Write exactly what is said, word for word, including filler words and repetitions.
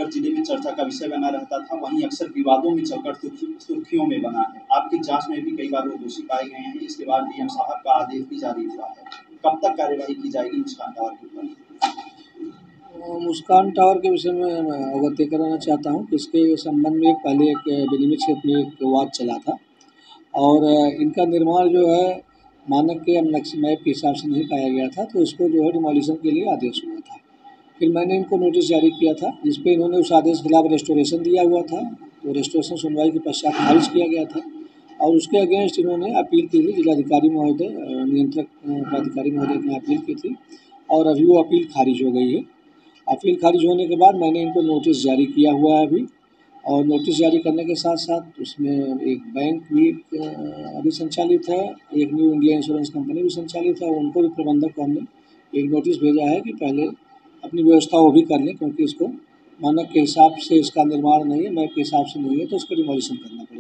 लेकर जिले में चर्चा का विषय बना रहता था, वहीं अक्सर विवादों में चलकर सुर्खियों में बना है। आपकी जांच में भी कई बार वो दोषी पाए गए हैं। इसके बाद डीएम साहब का आदेश भी जारी हुआ है। कब तक कार्यवाही की जाएगी मुस्कान टावर के ऊपर? मुस्कान टावर के विषय में मैं अवगत कराना चाहता हूँ कि इसके संबंध में पहले एक विनिमय क्षेत्र में एक विवाद चला था और इनका निर्माण जो है मानक के नक्शे मैप के हिसाब से नहीं पाया गया था, तो इसको जो है डिमोलिशन के लिए आदेश हुआ था। फिर मैंने इनको नोटिस जारी किया था, जिस पे इन्होंने उस आदेश के खिलाफ रेस्टोरेशन दिया हुआ था, तो रेस्टोरेशन सुनवाई के पश्चात खारिज किया गया था और उसके अगेंस्ट इन्होंने अपील की थी। जिलाधिकारी महोदय, नियंत्रक प्राधिकारी महोदय ने अपील की थी और अभी वो अपील खारिज हो गई है। अपील खारिज होने के बाद मैंने इनको नोटिस जारी किया हुआ है अभी, और नोटिस जारी करने के साथ साथ उसमें एक बैंक भी अभी संचालित है, एक न्यू इंडिया इंश्योरेंस कंपनी भी संचालित है, उनको भी प्रबंधक को हमने एक नोटिस भेजा है कि पहले अपनी व्यवस्था वो भी कर लें, क्योंकि इसको मानक के हिसाब से इसका निर्माण नहीं है, मैप के हिसाब से नहीं है, तो उसको डिमोलिशन करना पड़ेगा।